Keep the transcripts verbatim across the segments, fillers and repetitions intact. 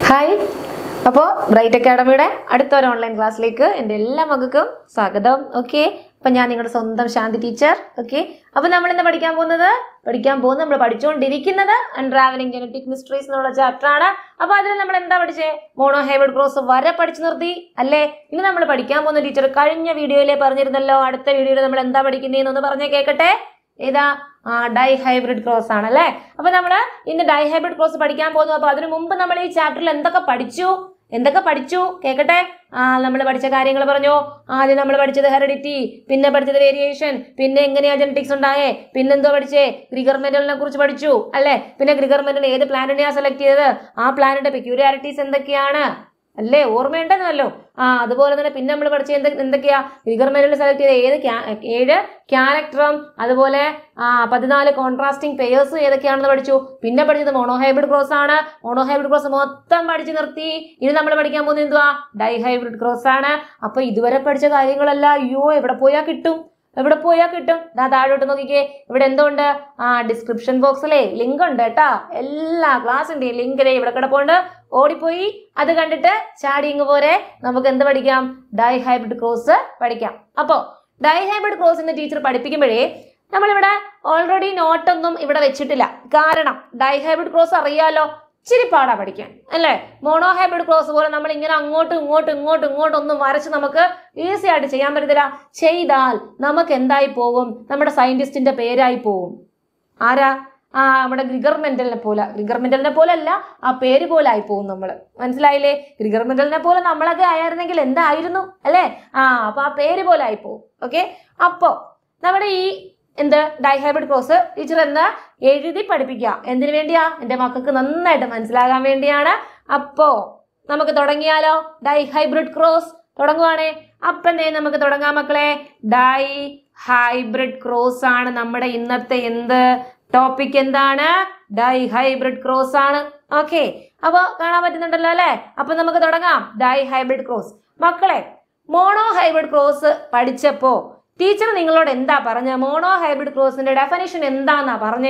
Hi, അപ്പോൾ bright അക്കാഡമിയുടെ അടുത്തൊരു online ക്ലാസ്സിലേക്ക് എൻ്റെ എല്ലാ മക്കൾക്കും സ്വാഗതം. ഓക്കെ, അപ്പം ഞാൻ നിങ്ങളുടെ സ്വന്തം ശാന്തി ടീച്ചർ. ഓക്കെ, അപ്പോൾ നമ്മൾ ഇന്ന് പഠിക്കാൻ പോകുന്നത് പഠിക്കാൻ പോകുന്നത് നമ്മൾ പഠിച്ചുകൊണ്ടിരിക്കുന്നത് അൺട്രാവലിംഗ് ജനറ്റിക് മിസ്റ്ററീസ് എന്നുള്ള ചാപ്റ്റർ ആണ്. അപ്പോൾ അതിൽ നമ്മൾ എന്താ പഠിച്ചേ? മോണോ ഹൈബ്രിഡ് ക്രോസ് വരെ പഠിച്ചു നിർത്തി അല്ലേ? ഇനി നമ്മൾ പഠിക്കാൻ പോകുന്ന ടീച്ചർ കഴിഞ്ഞ വീഡിയോയിലെ പറഞ്ഞിരുന്നല്ലോ. അടുത്ത വീഡിയോയിൽ നമ്മൾ എന്താ പഠിക്കുന്നതെന്നൊന്ന് പറഞ്ഞേ കേൾക്കട്ടെ. ഏതാ? ആ ഡൈ ഹൈബ്രിഡ് ക്രോസ് ആണല്ലേ. അപ്പൊ നമ്മള് ഇന്ന് ഡൈ ഹൈബ്രിഡ് ക്രോസ് പഠിക്കാൻ പോകുന്നു. അപ്പൊ അതിനു മുമ്പ് നമ്മൾ ഈ ചാപ്റ്ററിൽ എന്തൊക്കെ പഠിച്ചു എന്തൊക്കെ പഠിച്ചു കേൾക്കട്ടെ. ആ നമ്മൾ പഠിച്ച കാര്യങ്ങൾ പറഞ്ഞു. ആദ്യം നമ്മൾ പഠിച്ചത് ഹെറിഡിറ്റി, പിന്നെ പഠിച്ചത് വേരിയേഷൻ, പിന്നെ എങ്ങനെയാ ജനറ്റിക്സ് ഉണ്ടായേ, പിന്നെന്തോ പഠിച്ചേ? ഗ്രിഗർ മെന്റലിനെ കുറിച്ച് പഠിച്ചു അല്ലെ. പിന്നെ ഗ്രിഗർ മെന്റൽ ഏത് പ്ലാനറ്റിനെയാ സെലക്ട് ചെയ്തത്, ആ പ്ലാനറ്റ് പെക്യൂരിയാരിറ്റീസ് എന്തൊക്കെയാണ് അല്ലേ, ഓർമ്മയുണ്ടെന്നല്ലോ. ആ അതുപോലെ തന്നെ പിന്നെ നമ്മൾ പഠിച്ച എന്ത് എന്തൊക്കെയാ? ഗ്രിഗർ മെന്റൽ സെലക്ട് ചെയ്ത ഏത് ഏഴ് ക്യാരക്ടറും അതുപോലെ ആ പതിനാല് കോൺട്രാസ്റ്റിംഗ് പെയേഴ്സും ഏതൊക്കെയാണെന്ന് പഠിച്ചു. പിന്നെ പഠിച്ചത് മോണോഹൈബ്രിഡ് ക്രോസ് ആണ്. മോണോഹൈബ്രിഡ് ക്രോസ് മൊത്തം പഠിച്ചു നിർത്തി. ഇനി നമ്മൾ പഠിക്കാൻ പോകുന്നത് എന്തുവാ? ഡൈ ഹൈബ്രിഡ് ക്രോസ് ആണ്. അപ്പൊ ഇതുവരെ പഠിച്ച കാര്യങ്ങളെല്ലാം അയ്യോ എവിടെ പോയാൽ കിട്ടും എവിടെ പോയാൽ കിട്ടും ദാ താഴോട്ട് നോക്കിക്കേ. ഇവിടെ എന്തുണ്ട്? ആ ഡിസ്ക്രിപ്ഷൻ ബോക്സിലെ ലിങ്ക് ഉണ്ട് കേട്ടാ. എല്ലാ ക്ലാസ്സിന്റെയും ലിങ്ക് ഇവിടെ കിടപ്പുണ്ട്. ഓടിപ്പോയി അത് കണ്ടിട്ട് ചാടിങ് പോരെ നമുക്ക് എന്ത് പഠിക്കാം? ഡൈ ഹൈബ്രിഡ് ക്രോസ് പഠിക്കാം. അപ്പോ ഡൈ ഹൈബ്രിഡ് ക്രോസ് എന്ന് ടീച്ചർ പഠിപ്പിക്കുമ്പോഴേ നമ്മളിവിടെ ഓൾറെഡി നോട്ടൊന്നും ഇവിടെ വെച്ചിട്ടില്ല. കാരണം ഡൈ ഹൈബ്രിഡ് ക്രോസ് അറിയാലോ, ഇച്ചിരി പാടാ പഠിക്കാൻ അല്ലേ. മോണോ ഹൈബ്രിഡ് ക്രോസ് പോലെ നമ്മൾ ഇങ്ങനെ അങ്ങോട്ടും ഇങ്ങോട്ടും ഇങ്ങോട്ടും ഇങ്ങോട്ടും ഒന്നും വരച്ച് നമുക്ക് ഈസി ആയിട്ട് ചെയ്യാൻ പറ്റത്തില്ല. ചെയ്താൽ നമുക്ക് എന്തായി പോകും? നമ്മുടെ സയന്റിസ്റ്റിന്റെ പേരായി പോകും. ആരാ? ആ നമ്മുടെ ഗ്രിഗർ മെന്റലിനെ പോലെ. ഗ്രിഗർ മെന്റലിനെ പോലെ അല്ല, ആ പേര് പോലെ ആയി പോകും നമ്മള്. മനസ്സിലായില്ലേ? ഗ്രിഗർ മെന്റലിനെ പോലെ നമ്മളൊക്കെ ആയിരുന്നെങ്കിൽ എന്തായിരുന്നു അല്ലേ? ആ അപ്പൊ ആ പേര് പോലെ ആയി പോകും. ഓക്കെ, അപ്പോ നമ്മുടെ ഈ എന്ത് ഡൈ ഹൈബ്രിഡ് ക്രോസ് ടീച്ചർ എന്താ എഴുതി പഠിപ്പിക്കുക. എന്തിനു വേണ്ടിയാ? എൻ്റെ മക്കൾക്ക് നന്നായിട്ട് മനസ്സിലാകാൻ വേണ്ടിയാണ്. അപ്പോ നമുക്ക് തുടങ്ങിയാലോ? ഡൈ ഹൈബ്രിഡ് ക്രോസ് തുടങ്ങുവാണേ. അപ്പൊ എന്തേ നമുക്ക് തുടങ്ങാം മക്കളെ. ഡൈ ഹൈബ്രിഡ് ക്രോസ് ആണ് നമ്മുടെ ഇന്നത്തെ എന്ത് ടോപ്പിക്. എന്താണ്? ഡൈ ഹൈബ്രിഡ് ക്രോസ് ആണ്. ഓക്കെ, അപ്പൊ കാണാൻ പറ്റുന്നുണ്ടല്ലോ അല്ലെ. അപ്പൊ നമുക്ക് തുടങ്ങാം. Dihybrid cross. മക്കളെ, മോണോ ഹൈബ്രിഡ് ക്രോസ് പഠിച്ചപ്പോ ടീച്ചർ നിങ്ങളോട് എന്താ പറഞ്ഞ? മോണോ ഹൈബ്രിഡ് ക്രോസിന്റെ ഡെഫിനിഷൻ എന്താന്നാ പറഞ്ഞേ?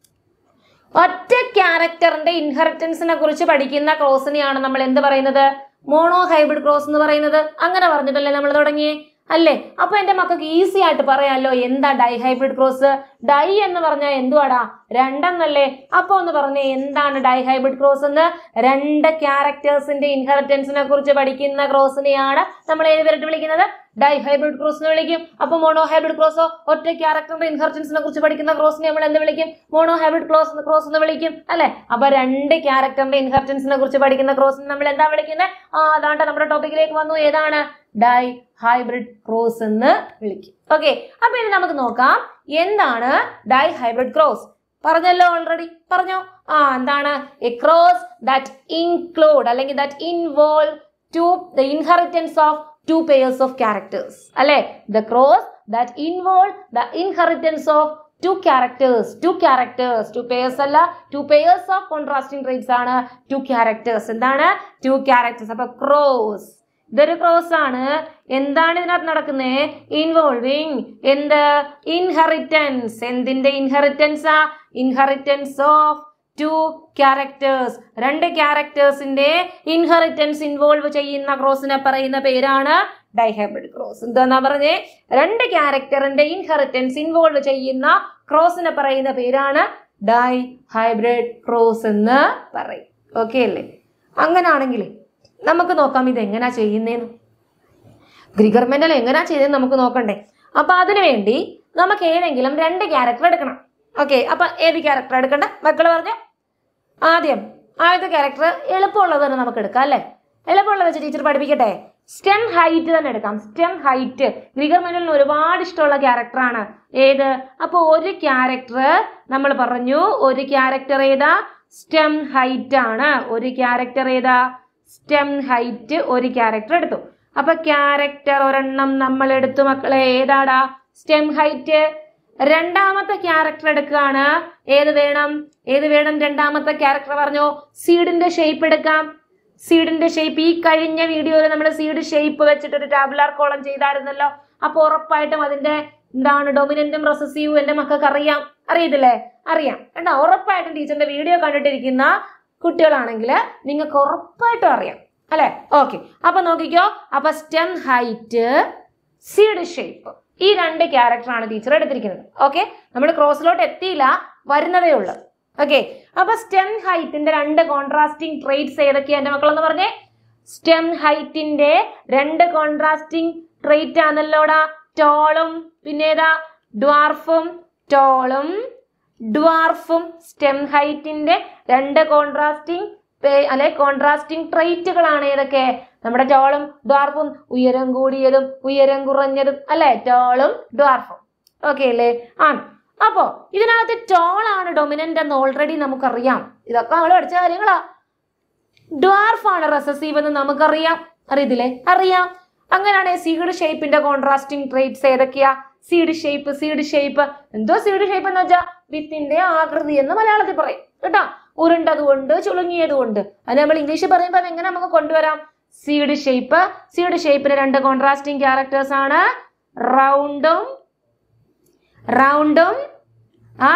ഒറ്റ ക്യാരക്ടറിന്റെ ഇൻഹെറിറ്റൻസിനെ കുറിച്ച് പഠിക്കുന്ന ക്രോസിനെയാണ് നമ്മൾ എന്ത് പറയുന്നത്? മോണോ ഹൈബ്രിഡ് ക്രോസ് എന്ന് പറയുന്നത്. അങ്ങനെ പറഞ്ഞിട്ടല്ലേ നമ്മൾ തുടങ്ങിയേ അല്ലേ? അപ്പൊ എന്റെ മക്കൾക്ക് ഈസി ആയിട്ട് പറയാമല്ലോ എന്താ ഡൈ ഹൈബ്രിഡ് ക്രോസ്. ഡൈ എന്ന് പറഞ്ഞാൽ എന്തുവാടാ? രണ്ടെന്നല്ലേ. അപ്പൊ ഒന്ന് പറഞ്ഞേ എന്താണ് ഡൈ ഹൈബ്രിഡ് ക്രോസ് എന്ന്? രണ്ട് ക്യാരക്ടേഴ്സിന്റെ ഇൻഹെറിറ്റൻസിനെ കുറിച്ച് പഠിക്കുന്ന ക്രോസിനെയാണ് നമ്മൾ ഏത് പേരിട്ട് വിളിക്കുന്നത്? ഡൈ ഹൈബ്രിഡ് ക്രോസ് എന്ന് വിളിക്കും. അപ്പൊ മോണോ ഹൈബ്രിഡ് ക്രോസോ ഒറ്റ ക്യാരക്ടറിന്റെ ഇൻഹെറിറ്റൻസിനെ കുറിച്ച് പഠിക്കുന്ന ക്രോസിനെ നമ്മൾ എന്ത് വിളിക്കും? മോണോ ഹൈബ്രിഡ് ക്രോസ് ക്രോസ് എന്ന് വിളിക്കും അല്ലെ. അപ്പൊ രണ്ട് ക്യാരക്ടറിന്റെ ഇൻഹെറിറ്റൻസിനെ കുറിച്ച് പഠിക്കുന്ന ക്രോസിനെ നമ്മൾ എന്താ വിളിക്കുന്നത്? ആ അതാണ്ട് നമ്മുടെ ടോപ്പിക്കിലേക്ക് വന്നു. ഏതാണ്? ഡൈ ഹൈബ്രിഡ് ക്രോസ് എന്ന് വിളിക്കും. ഓക്കെ, അപ്പൊ ഇനി നമുക്ക് നോക്കാം എന്താണ് ഡൈ ഹൈബ്രിഡ് ക്രോസ്. പറഞ്ഞല്ലോ, ഓൾറെഡി പറഞ്ഞോ. ആ എന്താണ്? എ ക്രോസ് ദാറ്റ് ഇൻക്ലൂഡ് അല്ലെങ്കിൽ that involve to the inheritance of two pairs of characters അല്ലെ. the cross that involve the inheritance of two characters two characters two pairs അല്ല, two pairs of contrasting traits ആണ്. two characters എന്താണ്? two characters. അപ്പൊ cross ഇതൊരു cross ആണ്. എന്താണ് ഇതിനകത്ത് നടക്കുന്നത്? ഇൻവോൾവിങ് എന്ത്? ഇൻഹെറിറ്റൻസ്. എന്തിന്റെ ഇൻഹെറിറ്റൻസ്? ആ ഇൻഹെറിറ്റൻസ് ഓഫ് ടു ക്യാരക്ടേഴ്സ്. രണ്ട് ക്യാരക്ടേഴ്സിന്റെ ഇൻഹെറിറ്റൻസ് ഇൻവോൾവ് ചെയ്യുന്ന ക്രോസിനെ പറയുന്ന പേരാണ് ഡൈ ഹൈബ്രിഡ് ക്രോസ്. എന്താന്നാ പറഞ്ഞേ? രണ്ട് ക്യാരക്ടറിന്റെ ഇൻഹെറിറ്റൻസ് ഇൻവോൾവ് ചെയ്യുന്ന ക്രോസിനെ പറയുന്ന പേരാണ് ഡൈ ഹൈബ്രിഡ് ക്രോസ് എന്ന് പറയും. ഓക്കെ അല്ലേ? അങ്ങനാണെങ്കിൽ നമുക്ക് നോക്കാം ഇത് എങ്ങനാ ചെയ്യുന്നതെന്ന്. ഗ്രിഗർ മെന്റൽ എങ്ങനാ ചെയ്തതെന്ന് നമുക്ക് നോക്കണ്ടേ. അപ്പൊ അതിനുവേണ്ടി നമുക്ക് ഏതെങ്കിലും രണ്ട് ക്യാരക്ടർ എടുക്കണം. ഓക്കെ, അപ്പൊ ഏത് ക്യാരക്ടർ എടുക്കണ്ട മക്കള് പറഞ്ഞു? ആദ്യം ആദ്യത്തെ ക്യാരക്ടർ എളുപ്പമുള്ളത് തന്നെ നമുക്ക് എടുക്കാം അല്ലെ. എളുപ്പമുള്ളത് വെച്ച് ടീച്ചർ പഠിപ്പിക്കട്ടെ. സ്റ്റെം ഹൈറ്റ് തന്നെ എടുക്കാം. സ്റ്റെം ഹൈറ്റ് ഗ്രിഗർ മെന്റലിന് ഒരുപാട് ഇഷ്ടമുള്ള ക്യാരക്ടറാണ്. ഏത്? അപ്പൊ ഒരു ക്യാരക്ടർ നമ്മൾ പറഞ്ഞു. ഒരു ക്യാരക്ടർ ഏതാ? സ്റ്റെം ഹൈറ്റ് ആണ്. ഒരു ക്യാരക്ടർ ഏതാ? Stem height. ഒരു ക്യാരക്ടർ എടുത്തു. അപ്പൊ ക്യാരക്ടർ ഒരെണ്ണം നമ്മൾ എടുത്തു മക്കളെ. ഏതാടാ? Stem height. രണ്ടാമത്തെ ക്യാരക്ടർ എടുക്കുകയാണ്. ഏത് വേണം? ഏത് വേണം? രണ്ടാമത്തെ ക്യാരക്ടർ പറഞ്ഞോ. സീഡിന്റെ ഷേപ്പ് എടുക്കാം. സീഡിന്റെ ഷേപ്പ് ഈ കഴിഞ്ഞ വീഡിയോയിൽ നമ്മൾ സീഡ് ഷേപ്പ് വെച്ചിട്ട് ഒരു ടാബുലാർ കോളം ചെയ്തായിരുന്നല്ലോ. അപ്പൊ ഉറപ്പായിട്ടും അതിന്റെ എന്താണ് ഡൊമിനന്റും റെസസീവും എന്റെ മക്കൾക്ക് അറിയാം. അറിയത്തില്ലേ? അറിയാം കേട്ടോ. ഉറപ്പായിട്ടും ടീച്ചറിന്റെ വീഡിയോ കണ്ടിട്ടിരിക്കുന്ന കുട്ടികളാണെങ്കിൽ നിങ്ങൾക്ക് ഉറപ്പായിട്ടും അറിയാം അല്ലെ? ഓക്കെ, അപ്പൊ നോക്കിക്കോ. അപ്പൊ സ്റ്റെം ഹൈറ്റ്, സീഡ് ഷേപ്പ്, ഈ രണ്ട് ക്യാരക്ടറാണ് ടീച്ചർ എടുത്തിരിക്കുന്നത്. ഓക്കെ, നമ്മൾ ക്രോസിലോട്ട് എത്തിയില്ല, വരുന്നതേ ഉള്ളൂ. ഓക്കെ, അപ്പൊ സ്റ്റെം ഹൈറ്റിന്റെ രണ്ട് കോൺട്രാസ്റ്റിംഗ് ട്രേറ്റ്സ് ഏതൊക്കെയാ എന്റെ മക്കളെന്ന് പറഞ്ഞേ? സ്റ്റെം ഹൈറ്റിന്റെ രണ്ട് കോൺട്രാസ്റ്റിംഗ് ട്രേറ്റ് ആണല്ലോടാ, ടോളും പിന്നെ ഏതാ ഡ്വാർഫും. ടോളും ഡ്വാർഫും സ്റ്റെം ഹൈറ്റിന്റെ രണ്ട് കോൺട്രാസ്റ്റിംഗ് അല്ലെ കോൺട്രാസ്റ്റിംഗ് ട്രേറ്റുകളാണ് ഏതൊക്കെ? നമ്മുടെ ടോളും ഡ്വാർഫും, ഉയരം കൂടിയതും ഉയരം കുറഞ്ഞതും അല്ലെ, ടോളും ഡ്വാർഫും. ഓക്കെ അല്ലേ? ആ, അപ്പോ ഇതിനകത്ത് ടോളാണ് ഡൊമിനന്റ് എന്ന് ഓൾറെഡി നമുക്കറിയാം. ഇതൊക്കെ നമ്മൾ പഠിച്ച കാര്യങ്ങളാ. ഡ്വാർഫ് ആണ് റെസസീവ് എന്ന് നമുക്കറിയാം. അറിയത്തില്ലേ? അറിയാം. അങ്ങനെയാണെങ്കിൽ സീഡ് ഷേപ്പിന്റെ കോൺട്രാസ്റ്റിംഗ് ട്രേറ്റ്സ് ഏതൊക്കെയാ? സീഡ് ഷേപ്പ്, സീഡ് ഷേപ്പ് എന്തോ സീഡ് ഷേപ്പ് എന്ന് വെച്ചാൽ വിത്തിന്റെ ആകൃതി എന്ന് മലയാളത്തിൽ പറയും കേട്ടോ. ഉരുണ്ടതുകൊണ്ട് ചുളുങ്ങിയതുകൊണ്ട്. അത് നമ്മൾ ഇംഗ്ലീഷിൽ പറയുമ്പോൾ അത് എങ്ങനെ നമുക്ക് കൊണ്ടുവരാം? Seed shape. സീഡ് ഷേപ്പിന് രണ്ട് കോൺട്രാസ്റ്റിംഗ് ക്യാരക്ടേഴ്സ് ആണ് റൗണ്ടും റൗണ്ടും ആ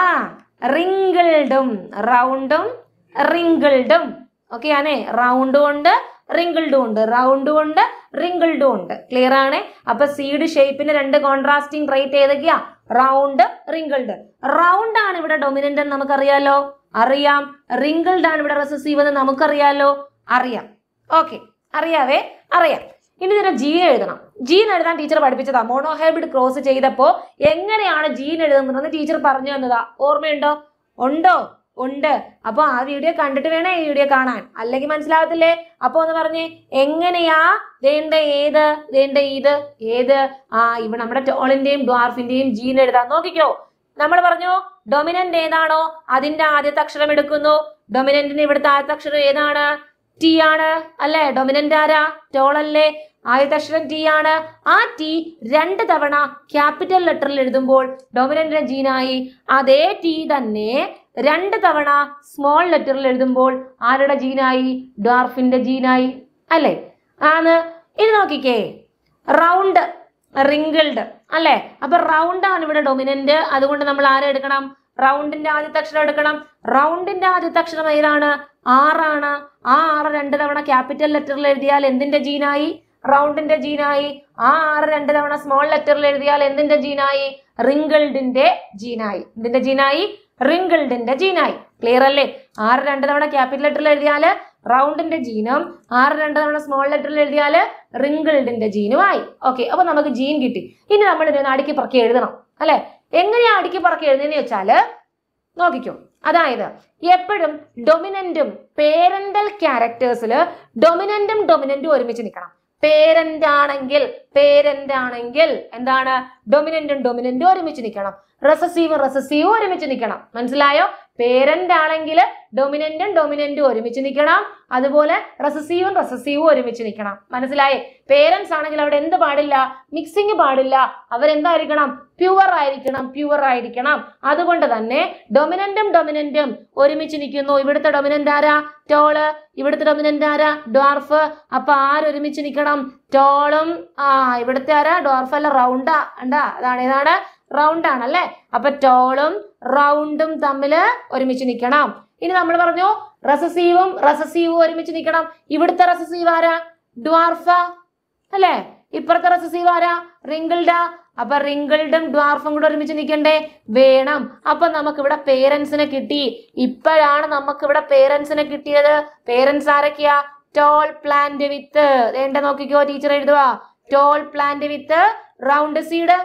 റിങ്കിൾഡും. റൗണ്ടും റിങ്കിൾഡും. ഓക്കെ ആണേ? റൗണ്ടും ഉണ്ട് റിങ്കിൾഡും ഉണ്ട്. റൗണ്ടും ഉണ്ട് റിങ്കിൾഡും ഉണ്ട്. ക്ലിയർ ആണ്? അപ്പൊ സീഡ് ഷേപ്പിന് രണ്ട് കോൺട്രാസ്റ്റിംഗ് ട്രേറ്റ് ഏതൊക്കെയാ? Round, wrinkled. റൗണ്ട് ആണ് ഇവിടെ ഡൊമിനന്റ് എന്ന് നമുക്കറിയാലോ. അറിയാം. റിങ്കിൾഡ് ആണ് ഇവിടെ റെസസീവ് എന്ന് നമുക്കറിയാലോ. അറിയാം. ഓക്കെ, അറിയാവേ? അറിയാം. ഇനി ഇതിനെ ജീൻ എഴുതണം. ജീൻ എഴുതാൻ ടീച്ചർ പഠിപ്പിച്ചതാ. മോണോഹൈബ്രിഡ് ക്രോസ് ചെയ്തപ്പോ എങ്ങനെയാണ് ജീൻ എഴുതുന്നതെന്ന് ടീച്ചർ പറഞ്ഞു തന്നതാ. ഓർമ്മയുണ്ടോ? ഉണ്ടോ? ഉണ്ട്. അപ്പൊ ആ വീഡിയോ കണ്ടിട്ട് വേണേ ഈ വീഡിയോ കാണാൻ, അല്ലെങ്കിൽ മനസ്സിലാകത്തില്ലേ. അപ്പൊ ഒന്ന് പറഞ്ഞേ, എങ്ങനെയാ വേണ്ട? ഏത് വേണ്ട? ഇത് ഏത്? ആ ഇവിടെ നമ്മുടെ ടോളിന്റെയും ഡ്വാർഫിന്റെയും ജീൻ എഴുതാൻ നോക്കിക്കോ. നമ്മൾ പറഞ്ഞു ഡൊമിനന്റ് ഏതാണോ അതിന്റെ ആദ്യത്തെ അക്ഷരം എടുക്കുന്നു. ഡൊമിനന്റിന് ഇവിടുത്തെ ആദ്യത്തെ അക്ഷരം ഏതാണ്? ടി ആണ് അല്ലെ? ഡൊമിനന്റ് ആരാ? ടോളല്ലേ? ആദ്യത്തെ അക്ഷരം ടി ആണ്. ആ ടി രണ്ട് തവണ ക്യാപിറ്റൽ ലെറ്ററിൽ എഴുതുമ്പോൾ ഡൊമിനന്റിന്റെ ജീനായി. അതേ ടി തന്നെ രണ്ട് തവണ സ്മോൾ ലെറ്ററിൽ എഴുതുമ്പോൾ ആരുടെ ജീനായി? ഡ്വാർഫിന്റെ ജീനായി അല്ലെ? ആണ്. ഇനി നോക്കിക്കേ, റൗണ്ട്, റിങ്കിൾഡ് അല്ലെ? അപ്പൊ റൗണ്ട് ആണ് ഇവിടെ ഡൊമിനന്റ്. അതുകൊണ്ട് നമ്മൾ ആരെ എടുക്കണം? റൗണ്ടിന്റെ ആദ്യത്തെ അക്ഷരം എടുക്കണം. റൗണ്ടിന്റെ ആദ്യത്തെ അക്ഷരം ഏതാണ്? ആറാണ്. ആ ആറ് രണ്ട് തവണ ക്യാപിറ്റൽ ലെറ്ററിൽ എഴുതിയാൽ എന്തിന്റെ ജീനായി? റൗണ്ടിന്റെ ജീനായി. ആ ആറ് രണ്ട് തവണ സ്മോൾ ലെറ്ററിൽ എഴുതിയാൽ എന്തിന്റെ ജീനായി? റിങ്കിൾഡിന്റെ ജീനായി. എന്തിന്റെ ജീനായി? റിങ്കിൾഡിന്റെ ജീനായി. ക്ലിയർ അല്ലേ? ആറ് രണ്ട് തവണ ക്യാപിറ്റൽ ലെറ്ററിൽ എഴുതിയാല് റൗണ്ടിന്റെ ജീനും ആറ് രണ്ട് തവണ സ്മോൾ ലെറ്ററിൽ എഴുതിയാല് റിങ്കിൾഡിന്റെ ജീനുമായി. ഓക്കെ, അപ്പൊ നമുക്ക് ജീൻ കിട്ടി. ഇനി നമ്മൾ ഇതിനെ അടുക്കി പറക്കി എഴുതണം അല്ലെ? എങ്ങനെയാ അടുക്കി പറക്കി എഴുതുന്നതെന്ന് വെച്ചാല് നോക്കിക്കോ. അതായത് എപ്പോഴും ഡൊമിനന്റും പേരന്റൽ ക്യാരക്ടേഴ്സില് ഡൊമിനന്റും ഡൊമിനന്റും ഒരുമിച്ച് നിൽക്കണം. പേരന്റ് ആണെങ്കിൽ പേരന്റ് ആണെങ്കിൽ എന്താണ്? ഡൊമിനന്റും ഡൊമിനന്റും ഒരുമിച്ച് നിൽക്കണം. റെസസീവും റെസസീവും ഒരുമിച്ച് നിൽക്കണം. മനസ്സിലായോ? പേരന്റ് ആണെങ്കിൽ ഡൊമിനന്റും ഡൊമിനന്റും ഒരുമിച്ച് നിൽക്കണം. അതുപോലെ റെസസീവും റെസസീവും ഒരുമിച്ച് നിൽക്കണം. മനസ്സിലായേ? പേരൻസ് ആണെങ്കിൽ അവിടെ എന്ത് പാടില്ല? മിക്സിങ് പാടില്ല. അവരെന്തായിരിക്കണം? പ്യുവർ ആയിരിക്കണം. പ്യുവർ ആയിരിക്കണം. അതുകൊണ്ട് തന്നെ ഡൊമിനന്റും ഡൊമിനന്റും ഒരുമിച്ച് നിൽക്കുന്നു. ഇവിടുത്തെ ഡൊമിനന്റ് ആരാ? ടോള്. ഇവിടുത്തെ ഡൊമിനന്റ് ആരാ? ഡ്വാർഫ്. അപ്പൊ ആരൊരുമിച്ച് നിൽക്കണം? ടോളും ആ ഇവിടുത്തെ ആരാ? ഡ്വാർഫ് അല്ല, റൗണ്ടാ. ഉണ്ടാ അതാണ് ഏതാണ്? റൗണ്ട് ആണല്ലേ? അപ്പൊ ടോളും റൗണ്ടും തമ്മില് ഒരുമിച്ച് നിൽക്കണം. ഇനി നമ്മൾ പറഞ്ഞു റെസസീവും റെസസീവും ഒരുമിച്ച് നിൽക്കണം. ഇവിടുത്തെ റെസസീവ് ആരാ? ഡ്വാർഫ അല്ലെ? ഇപ്പുറത്തെ റെസസീവ് ആരാ? റിങ്കിൾഡാ. അപ്പൊ റിങ്കിൾഡും ഡ്വാർഫും കൂടെ ഒരുമിച്ച് നിൽക്കണ്ടേ? വേണം. അപ്പൊ നമുക്ക് ഇവിടെ പേരൻസിനെ കിട്ടി. ഇപ്പോഴാണ് നമുക്ക് ഇവിടെ പേരൻസിനെ കിട്ടിയത്. പേരൻസ് ആരൊക്കെയാ? Tall plant with. വേണ്ട നോക്കിക്കോ, ടീച്ചർ എഴുതുക. Tall plant with round seed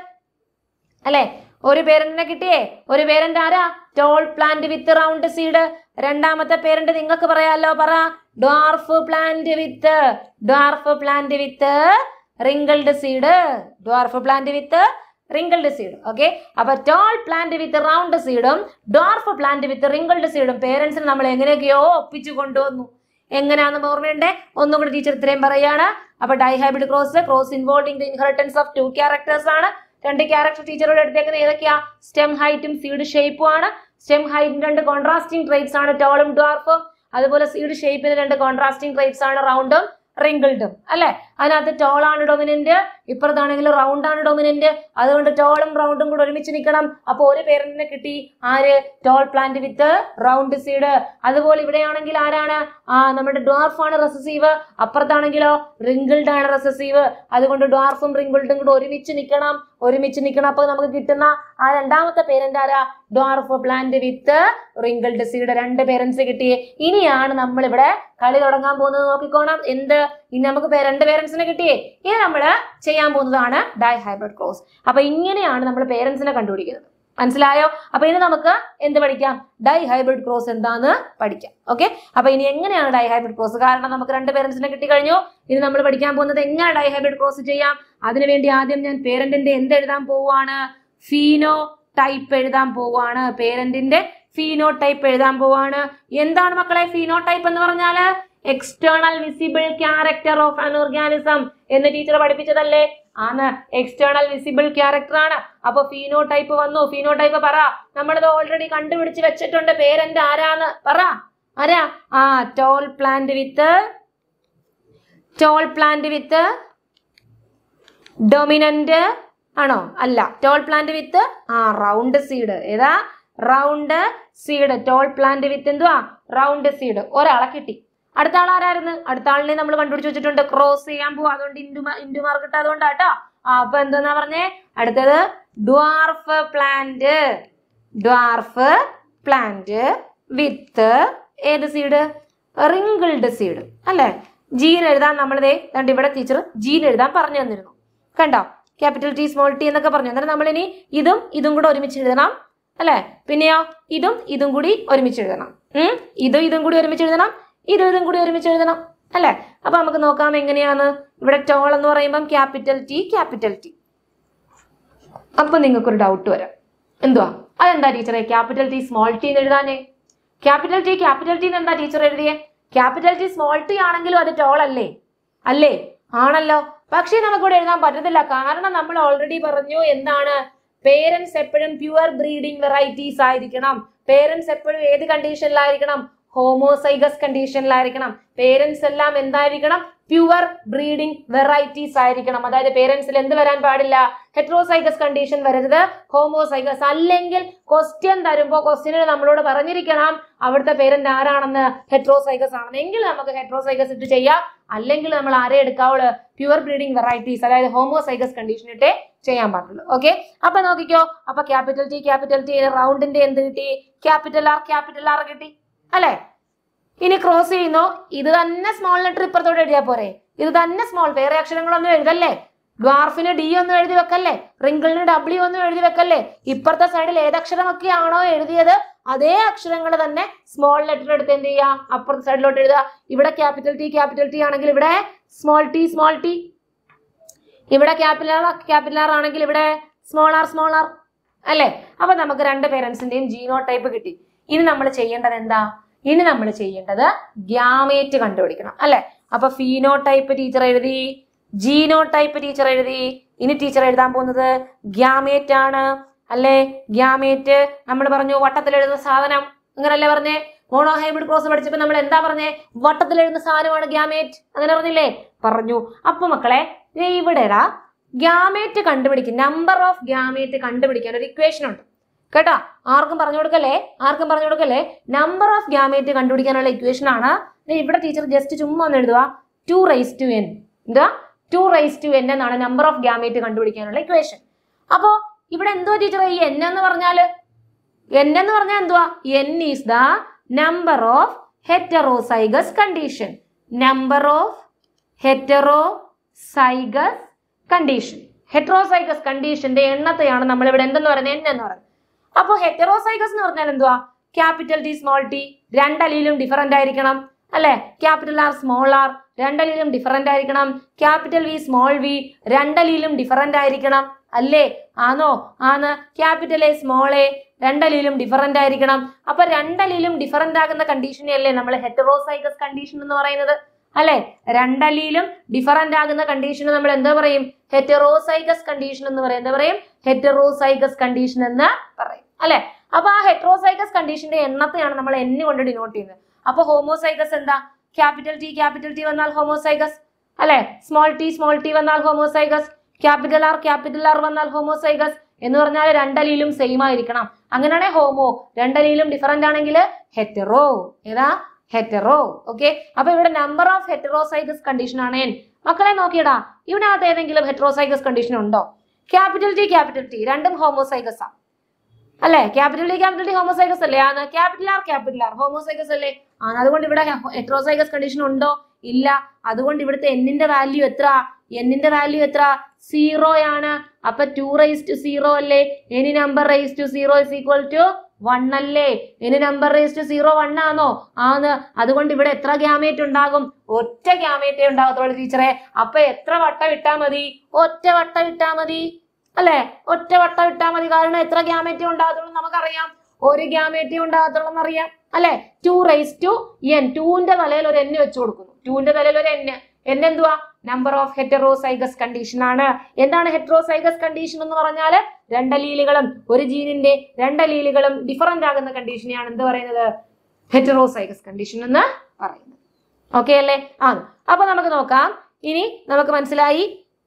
അല്ലെ? ഒരു പേരന്റിനെ കിട്ടിയേ. ഒരു പേരന്റ് ആരാ? Tall plant with round seed. രണ്ടാമത്തെ പേരന്റ് നിങ്ങൾക്ക് പറയാലോ. പറ. Dwarf plant with dwarf plant with wrinkled seed. Dwarf plant with wrinkled seed. Okay, അപ്പൊ ടോൾ പ്ലാന്റ് വിത്ത് റൗണ്ട് സീഡും ഡ്വാർഫ് പ്ലാന്റ് വിത്ത് റിങ്കിൾഡ് സീഡും പേരൻസിന് നമ്മൾ എങ്ങനെയൊക്കെയോ ഒപ്പിച്ചു കൊണ്ടുവന്നു. എങ്ങനെയാണെന്ന് ഓർമ്മയുണ്ടേ? ഒന്നും കൂടി ടീച്ചർ ഇത്രയും പറയാണ്. അപ്പൊ dihybrid cross cross involving the inheritance of two characters ആണ്. രണ്ട് ക്യാരക്ടർ ടീച്ചറോട് എടുത്തേക്കുന്നത് ഏതൊക്കെയാ? സ്റ്റെം ഹൈറ്റും സീഡ് ഷേപ്പും ആണ്. സ്റ്റെം ഹൈറ്റിന് രണ്ട് കോൺട്രാസ്റ്റിംഗ് ട്രേറ്റ്സ് ആണ് ടോളും ഡ്വാർഫും. അതുപോലെ സീഡ് ഷേപ്പിന് രണ്ട് കോൺട്രാസ്റ്റിംഗ് ട്രേറ്റ്സ് ആണ് റൗണ്ടും റിങ്കിൾഡും അല്ലെ? അതിനകത്ത് ടോൾ ആണ് ഡൊമിനന്റ്, ഇപ്പുറത്താണെങ്കിൽ റൗണ്ട് ആണ് ഡൊമിനന്റ്. അതുകൊണ്ട് ടോളും റൗണ്ടും കൂടെ ഒരുമിച്ച് നിൽക്കണം. അപ്പൊ ഒരു പേരന്റിനെ കിട്ടി, ആര്? Tall plant with round seed. അതുപോലെ ഇവിടെയാണെങ്കിൽ ആരാണ്? ആ നമ്മുടെ ഡ്വാർഫ് ആണ് റെസസീവ്. അപ്പുറത്താണെങ്കിലോ റിങ്കിൾഡ് ആണ് റെസസീവ്. അതുകൊണ്ട് ഡ്വാർഫും റിങ്കിൾഡും കൂടെ ഒരുമിച്ച് നിൽക്കണം, ഒരുമിച്ച് നിൽക്കണം. അപ്പൊ നമുക്ക് കിട്ടുന്ന ആ രണ്ടാമത്തെ പേരന്റ് ആരാ? Dwarf plant with wrinkled seed. രണ്ട് പേരന്റ്സ് കിട്ടിയേ. ഇനിയാണ് നമ്മൾ ഇവിടെ കളി തുടങ്ങാൻ പോകുന്നത്. നോക്കിക്കോണം. എന്ത്? ഇനി നമുക്ക് രണ്ട് പേരന്റ്സിനെ കിട്ടിയേ. ഇനി നമ്മൾ ചെയ്യാൻ പോകുന്നതാണ് ഡൈ ഹൈബ്രിഡ് ക്രോസ്. അപ്പൊ ഇങ്ങനെയാണ് നമ്മൾ പേരന്റ്സിനെ കണ്ടുപിടിക്കുന്നത്. മനസ്സിലായോ? അപ്പൊ ഇനി നമുക്ക് എന്ത് പഠിക്കാം? ഡൈ ഹൈബ്രിഡ് ക്രോസ് എന്താന്ന് പഠിക്കാം. ഓക്കെ, അപ്പൊ ഇനി എങ്ങനെയാണ് ഡൈ ഹൈബ്രിഡ് ക്രോസ്? കാരണം നമുക്ക് രണ്ട് പേരന്റ്സിനെ കിട്ടിക്കഴിഞ്ഞു. ഇനി നമ്മൾ പഠിക്കാൻ പോകുന്നത് എങ്ങനെ ഡൈ ഹൈബ്രിഡ് ക്രോസ് ചെയ്യാം. അതിനുവേണ്ടി ആദ്യം ഞാൻ പേരന്റിന്റെ എന്ത് എഴുതാൻ പോവാണ്? ഫീനോ ടൈപ്പ് എഴുതാൻ പോവാണ്. പേരന്റിന്റെ ഫീനോ ടൈപ്പ് എഴുതാൻ പോവാണ്. എന്താണ് മക്കളെ ഫീനോ ടൈപ്പ് എന്ന് പറഞ്ഞാല്? External visible character of an organism എന്ന് ടീച്ചർ പഠിപ്പിച്ചതല്ലേ? ആണ്, എക്സ്റ്റേണൽ വിസിബിൾ ക്യാരക്ടർ ആണ്. അപ്പൊ ഫീനോ ടൈപ്പ് വന്നു. ഫീനോ ടൈപ്പ് പറ. നമ്മളിത് ഓൾറെഡി കണ്ടുപിടിച്ച് വെച്ചിട്ടുണ്ട്. പേരന്റ് ആരാന്ന് പറ. ആരാ? ആ tall plant with tall plant with dominant ആണോ? അല്ല, ടോൾ പ്ലാന്റ് വിത്ത് ആ റൗണ്ട് സീഡ്. ഏതാ? Round seed. Tall plant with എന്തുവാ? Round seed. ഒരാളെ കിട്ടി. അടുത്ത ആൾ ആരായിരുന്നു? അടുത്ത ആളിനെ നമ്മൾ കണ്ടുപിടിച്ച് വെച്ചിട്ടുണ്ട്. ക്രോസ് ചെയ്യാൻ പോവാ. അതുകൊണ്ട് ഇൻഡു ഇൻഡു മാർക്ക് ഇട്ട അതുകൊണ്ടാട്ടോ. ആ അപ്പൊ എന്താ പറഞ്ഞേ? അടുത്തത് dwarf plant. Dwarf plant with ഏത് സീഡ്? റിങ്കിൾഡ് സീഡ് അല്ലെ? ജീൻ എഴുതാൻ നമ്മളിതേ കണ്ട് ഇവിടെ ടീച്ചർ ജീൻ എഴുതാൻ പറഞ്ഞു തന്നിരുന്നു. കണ്ടോ? ക്യാപിറ്റൽ ടി സ്മോൾ ടി എന്നൊക്കെ പറഞ്ഞു. അന്നേരം നമ്മളിനി ഇതും ഇതും കൂടെ ഒരുമിച്ച് എഴുതണം അല്ലെ? പിന്നെയോ ഇതും ഇതും കൂടി ഒരുമിച്ച് എഴുതണം. ഉം ഇതും ഇതും കൂടി ഒരുമിച്ച് എഴുതണം. ഇതും ഇതും കൂടി ഒരുമിച്ച് എഴുതണം അല്ലെ? അപ്പൊ നമുക്ക് നോക്കാം എങ്ങനെയാന്ന്. ഇവിടെ ടോൾ എന്ന് പറയുമ്പോൾ ക്യാപിറ്റൽ ടി ക്യാപിറ്റൽ ടി. അപ്പൊ നിങ്ങൾക്കൊരു ഡൗട്ട് വരാം. എന്തുവാ? അതെന്താ ടീച്ചറെ ക്യാപിറ്റൽ ടി സ്മോൾ ടി എന്ന് എഴുതാനേ? ക്യാപിറ്റൽ ടി ക്യാപിറ്റൽ ടി എന്താ ടീച്ചർ എഴുതിയേ? ക്യാപിറ്റൽ ടി സ്മോൾ ടി ആണെങ്കിലും അത് ടോൾ അല്ലേ? അല്ലേ? ആണല്ലോ. പക്ഷെ നമുക്കിവിടെ എഴുതാൻ പറ്റത്തില്ല. കാരണം നമ്മൾ ഓൾറെഡി പറഞ്ഞു എന്താണ്? പേരന്റ്സ് എപ്പോഴും പ്യുവർ ബ്രീഡിംഗ് വെറൈറ്റീസ് ആയിരിക്കണം. പേരന്റ്സ് എപ്പോഴും ഏത് കണ്ടീഷനിലായിരിക്കണം? ഹോമോസൈഗസ് കണ്ടീഷനിലായിരിക്കണം. പേരന്റ്സ് എല്ലാം എന്തായിരിക്കണം? പ്യുവർ ബ്രീഡിംഗ് വെറൈറ്റീസ് ആയിരിക്കണം. അതായത് പേരന്റ്സിൽ എന്ത് വരാൻ പാടില്ല? ഹെട്രോസൈഗസ് കണ്ടീഷൻ വരരുത്, ഹോമോസൈഗസ്. അല്ലെങ്കിൽ ക്വസ്റ്റ്യൻ തരുമ്പോ ക്വസ്റ്റ്യനിൽ നമ്മളോട് പറഞ്ഞിരിക്കണം അവിടുത്തെ പേരന്റ് ആരാണെന്ന്, ഹെട്രോസൈഗസ് ആണെന്ന്. എങ്കിൽ നമുക്ക് ഹെട്രോസൈഗസ് ഇട്ട് ചെയ്യാം. അല്ലെങ്കിൽ നമ്മൾ ആരെ എടുക്കാവുള്ളൂ? പ്യുവർ ബ്രീഡിംഗ് വെറൈറ്റീസ്, അതായത് ഹോമോസൈഗസ് കണ്ടീഷൻ ഇട്ടേ ചെയ്യാൻ പാടുള്ളൂ. ഓക്കെ, അപ്പൊ നോക്കിക്കോ. അപ്പൊ ക്യാപിറ്റൽ ടി ക്യാപിറ്റൽ ടി റൗണ്ടിന്റെ എന്ത് കിട്ടി? ക്യാപിറ്റൽ ആർ ക്യാപിറ്റൽ ആർ കിട്ടി അല്ലെ? ഇനി ക്രോസ് ചെയ്യുന്നു. ഇത് തന്നെ സ്മോൾ ലെറ്റർ ഇപ്പുറത്തോട് എഴുതിയാ പോരെ? ഇത് തന്നെ സ്മോൾ, വേറെ അക്ഷരങ്ങളൊന്നും എഴുതല്ലേ. ഡ്വാർഫിന് ഡി ഒന്നും എഴുതി വെക്കല്ലേ, റിങ്കിളിന് ഡബ്ല്യു ഒന്നും എഴുതി വെക്കല്ലേ. ഇപ്പുറത്തെ സൈഡിൽ ഏതക്ഷരമൊക്കെയാണോ എഴുതിയത് അതേ അക്ഷരങ്ങൾ തന്നെ സ്മോൾ ലെറ്റർ എടുത്ത് എന്ത് ചെയ്യാ? അപ്പുറത്തെ സൈഡിലോട്ട് എഴുതുക. ഇവിടെ ക്യാപിറ്റൽ ടി ക്യാപിറ്റൽ ടി ആണെങ്കിൽ ഇവിടെ സ്മോൾ ടി സ്മോൾ ടി. ഇവിടെ ക്യാപിറ്റൽ ആർ ക്യാപിറ്റൽ ആർ ആണെങ്കിൽ ഇവിടെ സ്മോൾ ആർ സ്മോൾ ആർ അല്ലെ? അപ്പൊ നമുക്ക് രണ്ട് പേരൻസിന്റെയും ജീനോ ടൈപ്പ് കിട്ടി. ഇനി നമ്മൾ ചെയ്യേണ്ടത് എന്താ? ഇനി നമ്മൾ ചെയ്യേണ്ടത് ഗ്യാമേറ്റ് കണ്ടുപിടിക്കണം അല്ലെ? അപ്പൊ ഫീനോ ടൈപ്പ് ടീച്ചർ എഴുതി, ജീനോ ടൈപ്പ് ടീച്ചർ എഴുതി. ഇനി ടീച്ചർ എഴുതാൻ പോകുന്നത് ഗ്യാമേറ്റ് ആണ് അല്ലെ? ഗ്യാമേറ്റ് നമ്മൾ പറഞ്ഞു വട്ടത്തിൽ എഴുതുന്ന സാധനം, അങ്ങനല്ലേ പറഞ്ഞേ? മോണോ ഹൈബ്രിഡ് ക്രോസ് പഠിച്ചപ്പോ നമ്മൾ എന്താ പറഞ്ഞേ? വട്ടത്തിൽ എഴുതുന്ന സാധനമാണ് ഗ്യാമേറ്റ്, അങ്ങനെ പറഞ്ഞില്ലേ? പറഞ്ഞു. അപ്പൊ മക്കളെ ഇവിടെടാ ഗ്യാമേറ്റ് കണ്ടുപിടിക്കും, നമ്പർ ഓഫ് ഗ്യാമേറ്റ് കണ്ടുപിടിക്കാൻ ഒരു ഇക്വേഷൻ ഉണ്ട് കേട്ടോ. ആർക്കും പറഞ്ഞു കൊടുക്കല്ലേ, ആർക്കും പറഞ്ഞു കൊടുക്കല്ലേ. നമ്പർ ഓഫ് ഗ്യാമേറ്റ് കണ്ടുപിടിക്കാനുള്ള ഇക്വേഷൻ ആണ്. ഇവിടെ ടീച്ചർ ജസ്റ്റ് ചുമ്മാ ഒന്ന് എഴുതുക, ടു റൈസ് ടു എൻ. എന്താ? ടു റൈസ് ടു എൻ എന്നാണ് നമ്പർ ഓഫ് ഗ്യാമേറ്റ് കണ്ടുപിടിക്കാനുള്ള ഇക്വേഷൻ. അപ്പോ ഇവിടെ എന്തുവാ ടീച്ചർ ഈ എൻ എന്ന് പറഞ്ഞാല്? എൻ എന്ന് പറഞ്ഞാൽ എന്തുവാ? N is the number of heterozygous condition. Number of heterozygous condition. Heterozygous കണ്ടീഷന്റെ എണ്ണത്തെയാണ് നമ്മൾ ഇവിടെ എന്തെന്ന് പറയുന്നത്? എൻ എന്ന് പറയുന്നത്. അപ്പൊ ഹെറ്ററോസൈഗസ് എന്ന് പറഞ്ഞാൽ എന്തുവാ? ക്യാപിറ്റൽ ടി സ്മോൾ ടി രണ്ടലിയിലും ഡിഫറന്റ് ആയിരിക്കണം അല്ലെ? ക്യാപിറ്റൽ ആർ സ്മോൾ ആർ രണ്ടലിയിലും ഡിഫറന്റ് ആയിരിക്കണം. ക്യാപിറ്റൽ വി സ്മോൾ വി രണ്ടലിയിലും ഡിഫറന്റ് ആയിരിക്കണം അല്ലേ? ആണോ? ആണ്. ക്യാപിറ്റൽ എ സ്മോൾ എ രണ്ടലിയിലും ഡിഫറന്റ് ആയിരിക്കണം. അപ്പൊ രണ്ടലിയിലും ഡിഫറന്റ് ആകുന്ന കണ്ടീഷനെയല്ലേ നമ്മൾ ഹെറ്ററോസൈഗസ് കണ്ടീഷൻ എന്ന് പറയുന്നത് അല്ലെ? രണ്ടലിയിലും ഡിഫറന്റ് ആകുന്ന കണ്ടീഷന് നമ്മൾ എന്താ പറയും? ഹെറ്ററോസൈഗസ് കണ്ടീഷൻ എന്ന് പറയും. എന്താ പറയും? ഹെറ്ററോസൈഗസ് കണ്ടീഷൻ എന്ന് പറയും അല്ലെ? അപ്പൊ ആ ഹെറ്ററോസൈഗസ് കണ്ടീഷന്റെ എണ്ണത്തെയാണ് നമ്മൾ എൻ കൊണ്ട് ഡിനോട്ട് ചെയ്യുന്നത്. അപ്പൊ ഹോമോസൈഗസ് എന്താ? ക്യാപിറ്റൽ ടി ക്യാപിറ്റൽ ടി വന്നാൽ ഹോമോസൈഗസ് അല്ലെ? സ്മോൾ ടി സ്മോൾ ടി വന്നാൽ homozygous. Capital R capital R വന്നാൽ ഹോമോസൈഗസ് എന്ന് പറഞ്ഞാൽ രണ്ടലിയിലും സെയിം ആയിരിക്കണം. അങ്ങനെയാണെ ഹോമോ, രണ്ടലിയിലും ഡിഫറന്റ് ആണെങ്കിൽ ഹെറ്ററോ. ഏതാ? ഹെറ്ററോ. ഓക്കെ, അപ്പൊ ഇവിടെ നമ്പർ ഓഫ് ഹെറ്ററോസൈഗസ് കണ്ടീഷൻ ആണ് എൻ. മക്കളെ നോക്കിയടാ, ഇതിനകത്ത് ഏതെങ്കിലും ഹെറ്ററോസൈഗസ് കണ്ടീഷൻ ഉണ്ടോ? ക്യാപിറ്റൽ ടി ക്യാപിറ്റൽ ടി രണ്ടും ഹോമോസൈഗസ് ആണ് അല്ലെ? Capital T capital T homozygous അല്ലേ? ആണ്. Capital R capital R homozygous അല്ലേ? ആണ്. അതുകൊണ്ട് ഇവിടെ ഹെറ്ററോസൈഗസ് കണ്ടീഷൻ ഉണ്ടോ? ഇല്ല. അതുകൊണ്ട് ഇവിടുത്തെ എന്നിന്റെ വാല്യൂ എത്ര? എന്നിന്റെ വാല്യൂ എത്ര? സീറോ ആണ്. അപ്പൊ ടു റൈസ് ടു സീറോ അല്ലേ? Any number raise to zero is equal to one അല്ലേ? Any number raise to zero one ആണോ? ആണ്. അതുകൊണ്ട് ഇവിടെ എത്ര ഗ്യാമേറ്റ് ഉണ്ടാകും? ഒറ്റ ഗ്യാമേറ്റേ ഉണ്ടാകത്തുള്ളൂ ടീച്ചറെ. അപ്പൊ എത്ര വട്ടം ഇട്ടാ മതി? ഒറ്റ വട്ടം ഇട്ടാ മതി അല്ലെ? ഒറ്റ വട്ടം ഇട്ടാ മതി. കാരണം എത്ര ഗ്യാമേറ്റേ ഉണ്ടാകത്തുള്ളൂ നമുക്കറിയാം. ഒരു ഗ്യാമേറ്റേ ഉണ്ടാകത്തുള്ളൂ എന്നറിയാം അല്ലെ? Two raise to N. ടൂന്റെ തലയിൽ ഒരു എൻ വെച്ചു കൊടുക്കുന്നു. ടൂന്റെ തലയിൽ ഒരു എൻ. എൻ എന്തുവാ? നമ്പർ ഓഫ് ഹെറ്ററോസൈഗസ് കണ്ടീഷൻ ആണ്. എന്താണ് ഹെറ്ററോസൈഗസ് കണ്ടീഷൻ എന്ന് പറഞ്ഞാൽ? രണ്ടലീലുകളും ഒരു ജീനിന്റെ രണ്ടലീലുകളും ഡിഫറന്റ് ആകുന്ന കണ്ടീഷനെയാണ് എന്ത് പറയുന്നത്? ഹെറ്ററോസൈഗസ് കണ്ടീഷൻ എന്ന് പറയുന്നത്. ഓക്കെ അല്ലേ? ആണ്. അപ്പൊ നമുക്ക് നോക്കാം. ഇനി നമുക്ക് മനസ്സിലായി,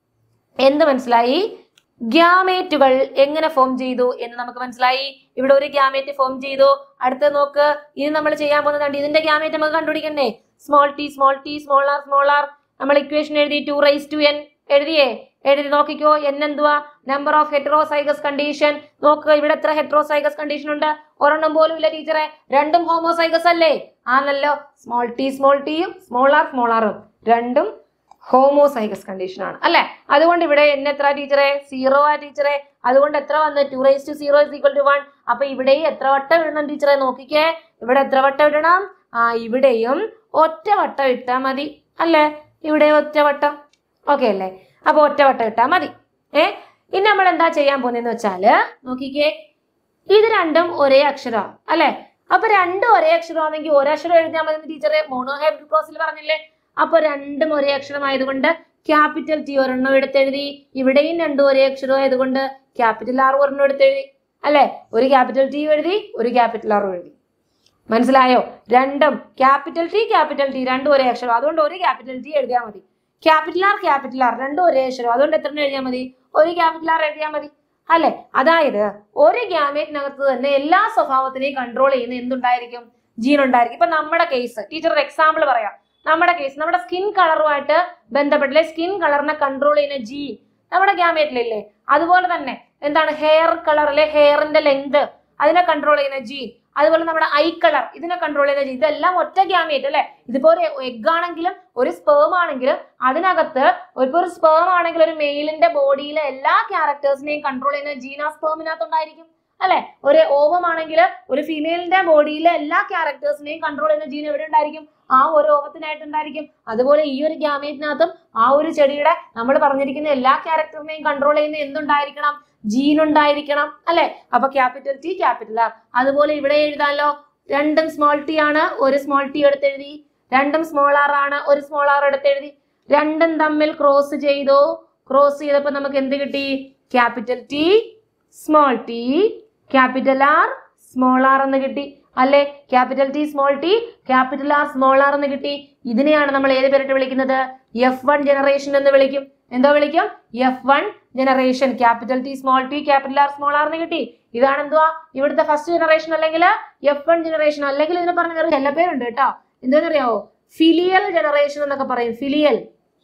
എന്ത് മനസ്സിലായി? ഗ്യാമേറ്റുകൾ എങ്ങനെ ഫോം ചെയ്തു എന്ന് നമുക്ക് മനസ്സിലായി. ഇവിടെ ഒരു ഗ്യാമേറ്റ് ഫോം ചെയ്തു. അടുത്ത നോക്ക്, ഇനി നമ്മൾ ചെയ്യാൻ പോകുന്നതാണ് ഇതിന്റെ ഗ്യാമേറ്റ് നമുക്ക് കണ്ടുപിടിക്കണ്ടേ? Small T small T small R small R. നമ്മൾ ഇക്വേഷൻ എഴുതി. ടു റൈസ് ടു എൻ എഴുതിയേ? എഴുതി നോക്കിക്കോ. എൻ എന്തുവാ? Number of heterozygous condition. നോക്കുക, ഇവിടെ എത്ര ഹെറ്ററോസൈഗസ് കണ്ടീഷൻ ഉണ്ട്? ഒരെണ്ണം പോലും ഇല്ല ടീച്ചറെ. രണ്ടും ഹോമോസൈഗസ് അല്ലേ? ആണല്ലോ. സ്മോൾ ടി സ്മോൾ ടിയും സ്മോൾ ആർ സ്മോൾ ആറും രണ്ടും ഹോമോസൈഗസ് കണ്ടീഷൻ ആണ് അല്ലെ? അതുകൊണ്ട് ഇവിടെ എൻ എത്ര ടീച്ചറെ? സീറോ ആ ടീച്ചറെ. അതുകൊണ്ട് എത്ര വന്ന്? Two raise to zero is equal to one. അപ്പൊ ഇവിടെയും എത്ര വട്ടം ഇടണം ടീച്ചറെ? നോക്കിക്കേ, ഇവിടെ എത്ര വട്ടം ഇടണം? ആ, ഇവിടെയും ഒറ്റ വട്ടം ഇട്ടാ മതി അല്ലേ? ഇവിടെ ഒറ്റ വട്ടം. ഓക്കെ അല്ലേ? അപ്പൊ ഒറ്റ വട്ടം ഇട്ടാ മതി. ഏ ഇനി നമ്മൾ എന്താ ചെയ്യാൻ പോകുന്നതെന്ന് വെച്ചാല് നോക്കിക്കേ, ഇത് രണ്ടും ഒരേ അക്ഷരമാണ് അല്ലെ? അപ്പൊ രണ്ടും ഒരേ അക്ഷരമാണെങ്കിൽ ഒരക്ഷരം എഴുതിയാൽ മതി ടീച്ചറെ. മോണോഹൈബ്രിഡ് ക്രോസിൽ പറഞ്ഞില്ലേ? അപ്പൊ രണ്ടും ഒരേ അക്ഷരമായതുകൊണ്ട് ക്യാപിറ്റൽ ടി ഒരെണ്ണം എടുത്തെഴുതി. ഇവിടെയും രണ്ടും ഒരേ അക്ഷരം ആയതുകൊണ്ട് ക്യാപിറ്റൽ ആർ ഒരെണ്ണം എടുത്തെഴുതി അല്ലെ? ഒരു ക്യാപിറ്റൽ ടി എഴുതി, ഒരു ക്യാപിറ്റൽ ആർ എഴുതി. മനസ്സിലായോ? രണ്ടും ക്യാപിറ്റൽ ടി ക്യാപിറ്റൽ ടി രണ്ടും ഒരേ അക്ഷരം, അതുകൊണ്ട് ഒരു ക്യാപിറ്റൽ ടി എഴുതിയാൽ മതി. ക്യാപിറ്റൽ ആർ ക്യാപിറ്റൽ ആർ രണ്ടും ഒരേ അക്ഷരം, അതുകൊണ്ട് എത്ര എഴുതിയാൽ മതി? ഒരു ക്യാപിറ്റൽ ആർ എഴുതിയാൽ മതി അല്ലെ? അതായത് ഒരു ഗ്യാമേറ്റിനകത്ത് തന്നെ എല്ലാ സ്വഭാവത്തിനെയും കൺട്രോൾ ചെയ്യുന്ന എന്തുണ്ടായിരിക്കും? ജീൻ ഉണ്ടായിരിക്കും. ഇപ്പൊ നമ്മുടെ കേസ് ടീച്ചർ ഒരു എക്സാമ്പിൾ പറയാം. നമ്മുടെ കേസ് നമ്മുടെ സ്കിൻ കളറുമായിട്ട് ബന്ധപ്പെട്ടില്ലേ? സ്കിൻ കളറിനെ കൺട്രോൾ ചെയ്യുന്ന ജീൻ നമ്മുടെ ഗ്യാമേറ്റിലില്ലേ? അതുപോലെ തന്നെ എന്താണ്? ഹെയർ കളറിലെ ഹെയറിന്റെ ലെങ്ത് അതിനെ കൺട്രോൾ ചെയ്യുന്ന ജീൻ. അതുപോലെ നമ്മുടെ ഐ കളർ ഇതിനെ കൺട്രോൾ ചെയ്യുന്ന ജീൻ. ഇതെല്ലാം ഒറ്റ ഗ്യാമേറ്റ് അല്ലെ? ഇതിപ്പോ ഒരു എഗ് ആണെങ്കിലും ഒരു സ്പേം ആണെങ്കിലും അതിനകത്ത് ഇപ്പൊ ഒരു സ്പേം ആണെങ്കിൽ ഒരു മെയിലിന്റെ ബോഡിയിലെ എല്ലാ ക്യാരക്ടേഴ്സിനെയും കൺട്രോൾ ചെയ്യുന്ന ജീൻ ആ സ്പേമിനകത്ത് ഉണ്ടായിരിക്കും അല്ലെ? ഒരു ഓവം ആണെങ്കിൽ ഒരു ഫീമെയിലിന്റെ ബോഡിയിലെ എല്ലാ ക്യാരക്ടേഴ്സിനെയും കൺട്രോൾ ചെയ്യുന്ന ജീൻ എവിടെ ഉണ്ടായിരിക്കും? ആ ഒരു ഓവത്തിനായിട്ട് ഉണ്ടായിരിക്കും. അതുപോലെ ഈ ഒരു ഗ്യാമേറ്റിനകത്തും ആ ഒരു ചെടിയുടെ നമ്മൾ പറഞ്ഞിരിക്കുന്ന എല്ലാ ക്യാരക്ടറിനെയും കൺട്രോൾ ചെയ്യുന്ന എന്തുണ്ടായിരിക്കണം? ജീൻ ഉണ്ടായിരിക്കണം അല്ലെ? അപ്പൊ ക്യാപിറ്റൽ ടി ക്യാപിറ്റൽ ആർ. അതുപോലെ ഇവിടെ എഴുതാലോ, രണ്ടും സ്മോൾ ടി ആണ്, ഒരു സ്മോൾ ടി എടുത്തെഴുതി. രണ്ടും സ്മോൾ ആർ ആണ്, ഒരു സ്മോൾ ആർ എടുത്തെഴുതി. രണ്ടും തമ്മിൽ ക്രോസ് ചെയ്തു. ക്രോസ് ചെയ്തപ്പോ നമുക്ക് എന്ത് കിട്ടി? Capital T small T capital R small R എന്ന് കിട്ടി അല്ലെ? Capital T small T capital R small R എന്ന് കിട്ടി. ഇതിനെയാണ് നമ്മൾ ഏത് പേരിട്ട് വിളിക്കുന്നത്? എഫ് വൺ ജനറേഷൻ എന്ന് വിളിക്കും. എന്തോ വിളിക്കും? F one generation. Capital T small T capital R small R എന്ന് കിട്ടി. ഇതാണ് എന്തുവാ? ഇവിടുത്തെ ഫസ്റ്റ് ജനറേഷൻ അല്ലെങ്കിൽ എഫ് വൺ ജനറേഷൻ. അല്ലെങ്കിൽ ഇതിനെ പറഞ്ഞ വേറെ എല്ലാ പേരുണ്ട് കേട്ടോ. എന്താണെന്നറിയാവോ? ഫിലിയൽ ജനറേഷൻ എന്നൊക്കെ പറയും. ഫിലിയൽ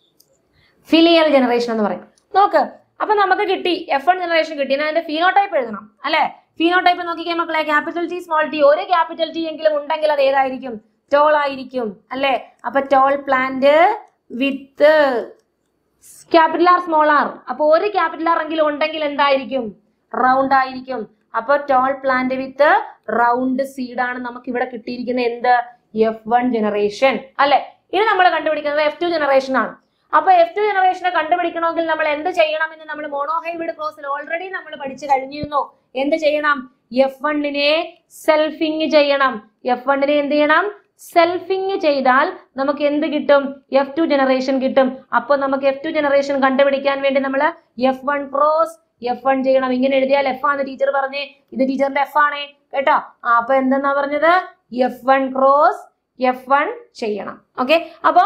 ഫിലിയൽ ജനറേഷൻ എന്ന് പറയും. നോക്ക്, അപ്പൊ നമുക്ക് കിട്ടി എഫ് വൺ ജനറേഷൻ കിട്ടി. ഞാൻ അതിന്റെ ഫീനോടൈപ്പ് എഴുതണം അല്ലെ? ഫീനോടൈപ്പ് നോക്കിക്കേ മക്കളെ. ക്യാപിറ്റൽ ടി സ്മോൾ ടി ഒരു ക്യാപിറ്റൽ ടി എങ്കിലും ഉണ്ടെങ്കിൽ അത് ഏതായിരിക്കും? ടോൾ ആയിരിക്കും അല്ലെ? അപ്പൊ tall plant with capital R small R. അപ്പൊ ഒരു ക്യാപിറ്റൽ ആർ എങ്കിലും ഉണ്ടെങ്കിൽ എന്തായിരിക്കും? റൗണ്ട് ആയിരിക്കും. അപ്പൊ tall plant with round seed ആണ് നമുക്ക് ഇവിടെ കിട്ടിയിരിക്കുന്ന എന്ത്? എഫ് വൺ ജനറേഷൻ അല്ലെ? ഇനി നമ്മൾ കണ്ടുപിടിക്കുന്നത് എഫ് ടു ജനറേഷൻ ആണ്. അപ്പൊ എഫ് ടു ജനറേഷനെ കണ്ടുപിടിക്കണമെങ്കിൽ നമ്മൾ എന്ത് ചെയ്യണം എന്ന് നമ്മൾ മോണോഹൈബ്രിഡ് ക്രോസിൽ ഓൾറെഡി നമ്മൾ പഠിച്ചു കഴിഞ്ഞിരുന്നു. എന്ത് ചെയ്യണം? എഫ് വണ്ണിനെ സെൽഫിങ് ചെയ്യണം. എഫ് വണ്ണിനെ എന്ത് ചെയ്യണം? സെൽഫിങ് ചെയ്താൽ നമുക്ക് എന്ത് കിട്ടും? എഫ് ടു ജനറേഷൻ കിട്ടും. അപ്പൊ നമുക്ക് എഫ് ടു ജനറേഷൻ കണ്ടുപിടിക്കാൻ വേണ്ടി നമ്മൾ F one cross F one ചെയ്യണം. ഇങ്ങനെ എഴുതിയാൽ എഫ് ആണ് ടീച്ചർ പറഞ്ഞേ. ഇത് ടീച്ചറിന്റെ എഫ് ആണേ കേട്ടോ. ആ അപ്പൊ എന്തെന്നാ പറഞ്ഞത്? F one cross F one ചെയ്യണം. ഓക്കെ, അപ്പൊ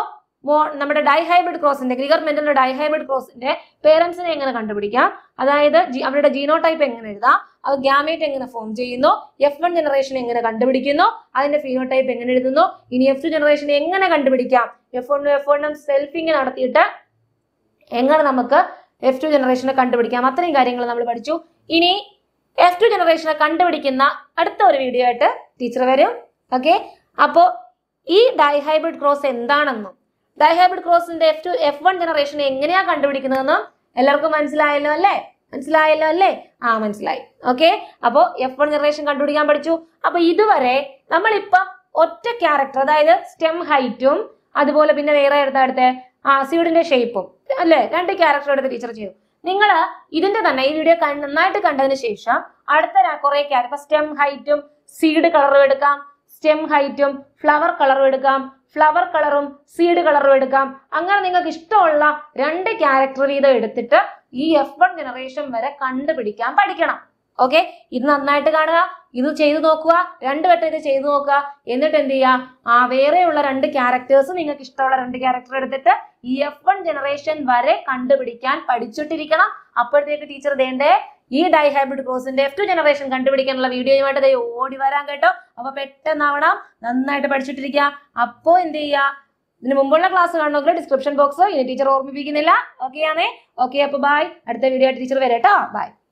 നമ്മുടെ ഡൈഹൈബ്രിഡ് ക്രോസിന്റെ ഗ്രിഗർ മെന്റലിന്റെ ഡൈഹൈബ്രിഡ് ക്രോസിന്റെ പേരൻസിനെ എങ്ങനെ കണ്ടുപിടിക്കാം, അതായത് അവരുടെ ജീനോടൈപ്പ് എങ്ങനെ എഴുതാം, അത് ഗ്യാമേറ്റ് എങ്ങനെ ഫോം ചെയ്യുന്നു, എഫ് വൺ ജനറേഷൻ എങ്ങനെ കണ്ടുപിടിക്കുന്നു, അതിന്റെ ഫിനോടൈപ്പ് എങ്ങനെ എഴുതുന്നു, ഇനി എഫ് ടു ജനറേഷൻ എങ്ങനെ കണ്ടുപിടിക്കാം, എഫ് വണ്ണും എഫ് വണ്ണും സെൽഫിങ് നടത്തിയിട്ട് എങ്ങനെ നമുക്ക് എഫ് ടു ജനറേഷനെ കണ്ടുപിടിക്കാം, അത്രയും കാര്യങ്ങൾ നമ്മൾ പഠിച്ചു. ഇനി എഫ് ടു ജനറേഷനെ കണ്ടുപിടിക്കുന്ന അടുത്ത ഒരു വീഡിയോ ആയിട്ട് ടീച്ചർ വരും. ഓക്കെ, അപ്പോ ഈ ഡൈഹൈബ്രിഡ് ക്രോസ് എന്താണെന്നും ഡൈഹൈബ്രിഡ് ക്രോസിന്റെ F two F one generation എങ്ങനെയാ കണ്ടുപിടിക്കുന്നതെന്നും എല്ലാവർക്കും മനസ്സിലായല്ലോ അല്ലേ? മനസ്സിലായല്ലോ അല്ലേ? ആ മനസ്സിലായി. ഓക്കെ, അപ്പോ എഫ് വൺ ജനറേഷൻ കണ്ടുപിടിക്കാൻ പഠിച്ചു. അപ്പൊ ഇതുവരെ നമ്മളിപ്പം ഒറ്റ ക്യാരക്ടർ, അതായത് സ്റ്റെം ഹൈറ്റും അതുപോലെ പിന്നെ വേറെ എടുത്ത അടുത്ത ആ സീഡിന്റെ ഷേപ്പും അല്ലെ, രണ്ട് ക്യാരക്ടർ എടുത്ത് ടീച്ചർ ചെയ്തു. നിങ്ങൾ ഇതിന്റെ തന്നെ ഈ വീഡിയോ നന്നായിട്ട് കണ്ടതിന് ശേഷം അടുത്ത കുറെ ക്യാരക്ടർ സ്റ്റെം ഹൈറ്റും സീഡ് കളറും എടുക്കാം, സ്റ്റെം ഹൈറ്റും ഫ്ലവർ കളറും എടുക്കാം, ഫ്ലവർ കളറും സീഡ് കളറും എടുക്കാം. അങ്ങനെ നിങ്ങൾക്ക് ഇഷ്ടമുള്ള രണ്ട് ക്യാരക്ടർ വീതം എടുത്തിട്ട് ഈ എഫ് വൺ ജനറേഷൻ വരെ കണ്ടുപിടിക്കാൻ പഠിക്കണം. ഓക്കെ, ഇത് നന്നായിട്ട് കാണുക, ഇത് ചെയ്തു നോക്കുക, രണ്ടു വട്ടം ഇത് ചെയ്തു നോക്കുക. എന്നിട്ട് എന്ത് ചെയ്യുക, ആ വേറെയുള്ള രണ്ട് ക്യാരക്ടേഴ്സ് നിങ്ങൾക്ക് ഇഷ്ടമുള്ള രണ്ട് ക്യാരക്ടർ എടുത്തിട്ട് ഈ എഫ് വൺ ജനറേഷൻ വരെ കണ്ടുപിടിക്കാൻ പഠിച്ചിട്ടിരിക്കണം. അപ്പോഴത്തേക്ക് ടീച്ചർ ദേണ്ടേ ഈ ഡൈഹൈബ്രിഡ് ക്രോസിന്റെ എഫ് ടു ജനറേഷൻ കണ്ടുപിടിക്കാനുള്ള വീഡിയോയുമായിട്ട് ദേ ഓടി വരാൻ കേട്ടോ. അപ്പൊ പെട്ടെന്നാവണം, നന്നായിട്ട് പഠിച്ചിട്ടിരിക്കുക. അപ്പോ എന്ത് ചെയ്യുക, ഇതിന് മുമ്പുള്ള ക്ലാസ് കാണണമെങ്കിൽ ഡിസ്ക്രിപ്ഷൻ ബോക്സ് ഇനി ടീച്ചർ ഓർമ്മിപ്പിക്കുന്നില്ല. ഓക്കെ ആണേ? ഓക്കെ, അപ്പൊ ബൈ. അടുത്ത വീഡിയോ ആയിട്ട് ടീച്ചർ വരാം കേട്ടോ. ബൈ.